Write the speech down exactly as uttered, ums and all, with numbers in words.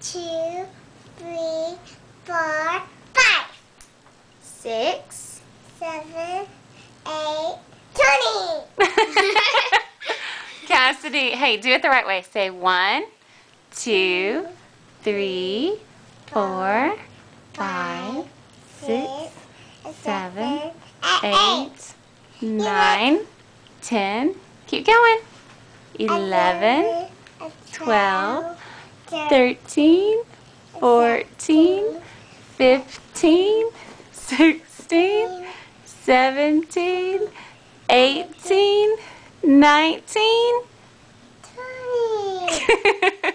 two, three, four, five, six, seven, eight, twenty. Cassidy, hey, do it the right way. Say one, two, three, four, five, six, seven, eight, nine, ten. Keep going. Eleven, twelve, thirteen, fourteen, fifteen, sixteen, seventeen, eighteen, nineteen. twenty.